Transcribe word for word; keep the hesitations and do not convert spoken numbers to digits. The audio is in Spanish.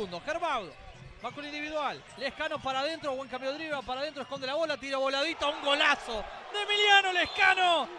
segundos. Gerbaudo va con individual. Lescano para adentro. Buen cambio de drible. Para adentro. Esconde la bola. Tira voladita. Un golazo de Emiliano Lescano.